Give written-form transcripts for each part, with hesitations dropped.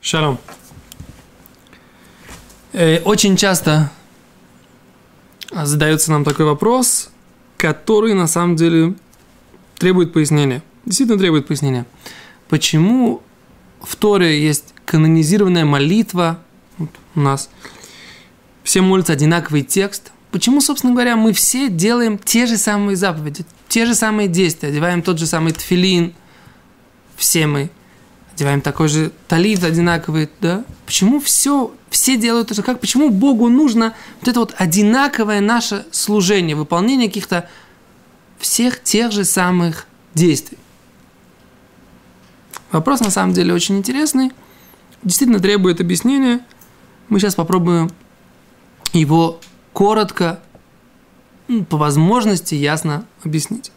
Шалом. Очень часто задается нам такой вопрос, который на самом деле требует пояснения. Действительно требует пояснения. Почему в Торе есть канонизированная молитва, вот у нас все молятся одинаковый текст? Почему, собственно говоря, мы все делаем те же самые заповеди, те же самые действия, одеваем тот же самый тфилин, все мы одеваем такой же талит одинаковый, да? Почему все делают это? Как? Почему Богу нужно вот это вот одинаковое наше служение, выполнение каких-то всех тех же самых действий? Вопрос на самом деле очень интересный, действительно требует объяснения. Мы сейчас попробуем его коротко, по возможности ясно объяснить.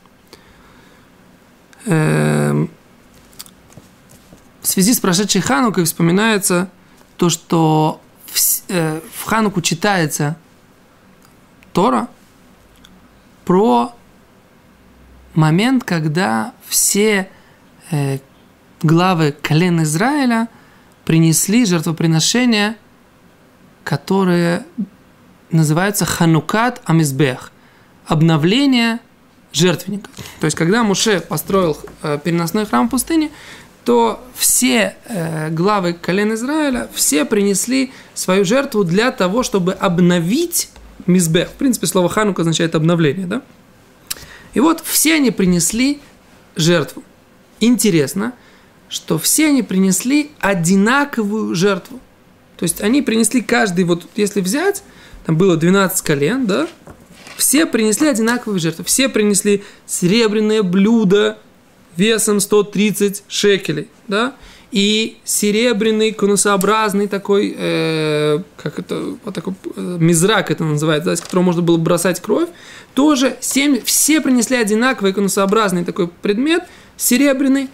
В связи с прошедшей Ханукой вспоминается то, что в Хануку читается Тора про момент, когда все главы колен Израиля принесли жертвоприношения, которые называются Ханукат Амизбех, обновление жертвенника. То есть, когда Моше построил переносной храм в пустыне, то все главы колен Израиля, все принесли свою жертву для того, чтобы обновить Мизбех. В принципе, слово Ханука означает обновление, да? И вот все они принесли жертву. Интересно, что все они принесли одинаковую жертву. То есть, они принесли каждый, вот если взять, там было 12 колен, да? Все принесли одинаковую жертву. Все принесли серебряное блюдо весом 130 шекелей, да, и серебряный конусообразный такой, как это, вот такой мизрак это называется, да, из которого можно было бросать кровь, тоже все принесли одинаковый конусообразный такой предмет, серебряный,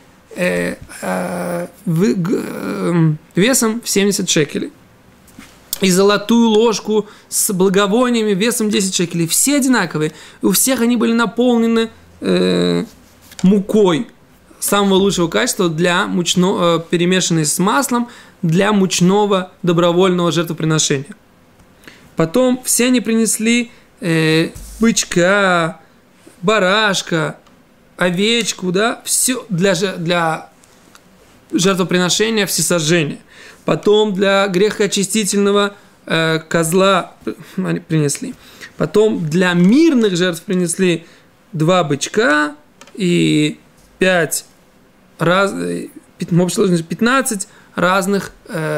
весом в 70 шекелей. И золотую ложку с благовониями весом 10 шекелей. Все одинаковые. У всех они были наполнены мукой самого лучшего качества, для перемешанной с маслом, для мучного добровольного жертвоприношения. Потом все они принесли бычка, барашка, овечку, да, все для жертвоприношения всесожжения. Потом для грехоочистительного козла они принесли. Потом для мирных жертв принесли 2 бычка и 15 разных,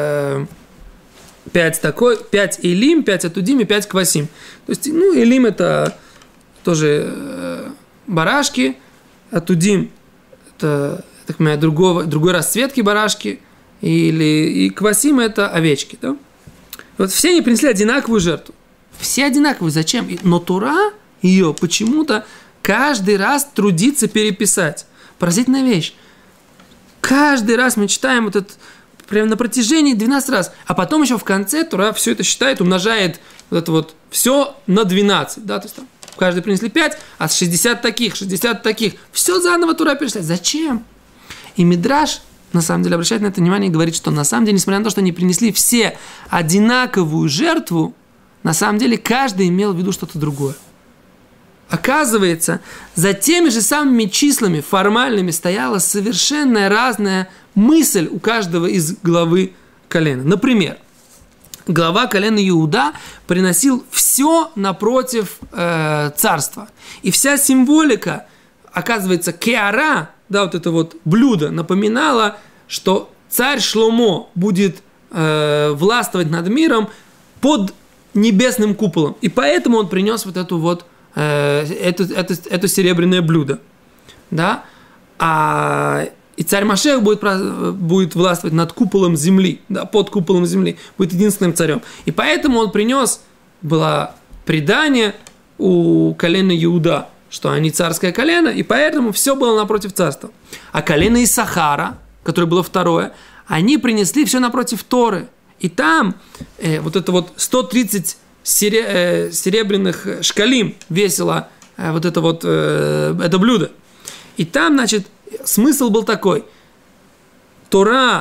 5 элим, 5 атудим и 5 квасим. То есть, элим это тоже барашки, атудим это, так понимаю, другой расцветки барашки, и квасим это овечки. Да? Вот все они принесли одинаковую жертву. Все одинаковые. Зачем? Но Тора ее почему-то каждый раз трудится переписать. Поразительная вещь. Каждый раз мы читаем вот это прямо на протяжении 12 раз. А потом еще в конце Тора все это считает, умножает вот это вот все на 12. Да? То есть там каждый принесли 5, а 60 таких. Все заново Тора перечислять. Зачем? И Мидраш, на самом деле, обращает на это внимание и говорит, что на самом деле, несмотря на то, что они принесли все одинаковую жертву, на самом деле каждый имел в виду что-то другое. Оказывается, за теми же самыми числами формальными стояла совершенно разная мысль у каждого из главы колена. Например, глава колена Иуда приносил все напротив царства. И вся символика, оказывается, кеара, да, вот это вот блюдо, напоминало, что царь Шломо будет властвовать над миром под небесным куполом. И поэтому он принес вот эту вот это серебряное блюдо. Да? И царь Машех будет властвовать над куполом земли, да, под куполом земли, будет единственным царем. И поэтому он принес, было предание у колена Иуда, что они царское колено, и поэтому все было напротив царства. А колено Иссахара, которое было второе, они принесли все напротив Торы. И там вот это вот 130 серебряных шкалим весило вот это вот это блюдо. И там, значит, смысл был такой. Тора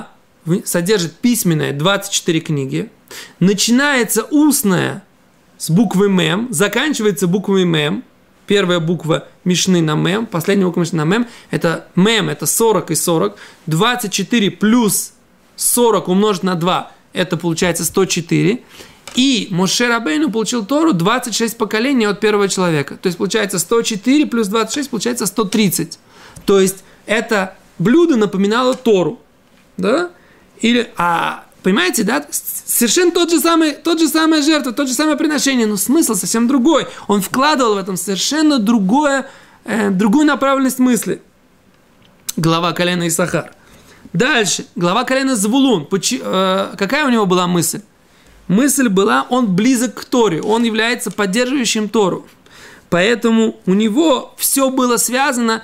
содержит письменное 24 книги, начинается устное с буквы Мем, заканчивается буквой Мем. Первая буква Мишны на Мем, последняя буква Мишны на Мем. Это Мем, это 40 и 40. 24 плюс 40 умножить на 2, это получается 104. И Моше Рабейну получил Тору 26 поколений от первого человека. То есть получается 104 плюс 26, получается 130. То есть это блюдо напоминало Тору. Да? Или, понимаете, да? Совершенно тот же самая жертва, тот же самое приношение, но смысл совсем другой. Он вкладывал в этом совершенно другую направленность мысли. Глава колена Исахар. Дальше, глава колена Звулун. Какая у него была мысль? Мысль была, он близок к Торе, он является поддерживающим Тору. Поэтому у него все было связано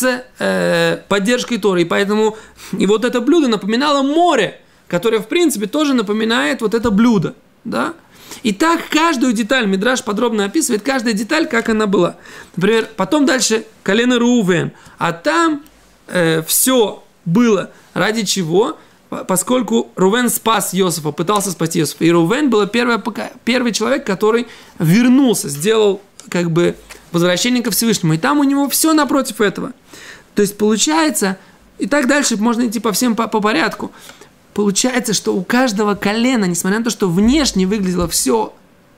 с поддержкой Торы. И поэтому и вот это блюдо напоминало море, которое, в принципе, тоже напоминает вот это блюдо. Да? И так каждую деталь Мидраш подробно описывает, каждая деталь, как она была. Например, потом дальше колено Реувен. А там все было ради чего? Поскольку Рувен спас Йосефа, пытался спасти Йосефа. И Рувен был первый человек, который вернулся, сделал как бы возвращение ко Всевышнему. И там у него все напротив этого. То есть получается, и так дальше можно идти по всем по порядку. Получается, что у каждого колена, несмотря на то, что внешне выглядело все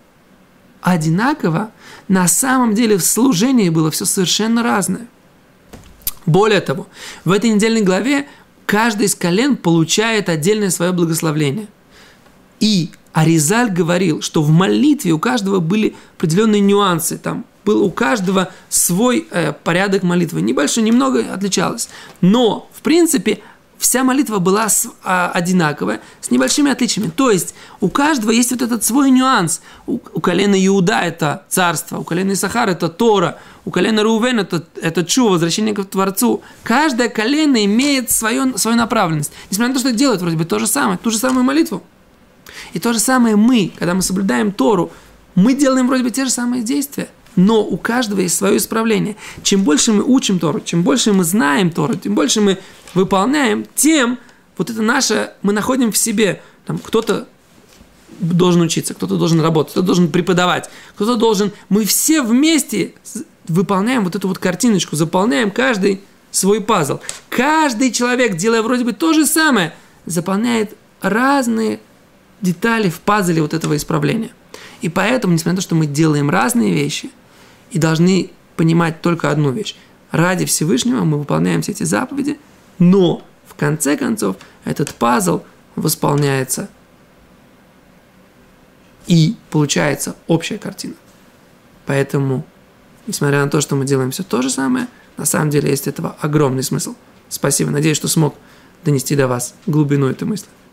одинаково, на самом деле в служении было все совершенно разное. Более того, в этой недельной главе каждый из колен получает отдельное свое благословление. И Аризаль говорил, что в молитве у каждого были определенные нюансы. Там был у каждого свой порядок молитвы. Небольшой, немного отличалось. Но, в принципе, вся молитва была одинаковая, с небольшими отличиями. То есть у каждого есть вот этот свой нюанс. У колена Иуда это царство, у колена Исахар это Тора, у колена Реувен это чува, возвращение к Творцу. Каждое колено имеет свою направленность. Несмотря на то, что делают вроде бы то же самое, ту же самую молитву. И то же самое мы, когда мы соблюдаем Тору, мы делаем вроде бы те же самые действия, но у каждого есть свое исправление. Чем больше мы учим Тору, чем больше мы знаем Тору, тем больше мы выполняем, тем вот это наше, мы находим в себе, там, кто-то должен учиться, кто-то должен работать, кто-то должен преподавать, кто-то должен, мы все вместе выполняем вот эту вот картиночку, заполняем каждый свой пазл. Каждый человек, делая вроде бы то же самое, заполняет разные детали в пазле вот этого исправления. И поэтому, несмотря на то, что мы делаем разные вещи и должны понимать только одну вещь, ради Всевышнего мы выполняем все эти заповеди, но в конце концов этот пазл восполняется и получается общая картина. Поэтому, несмотря на то, что мы делаем все то же самое, на самом деле есть этого огромный смысл. Спасибо. Надеюсь, что смог донести до вас глубину этой мысли.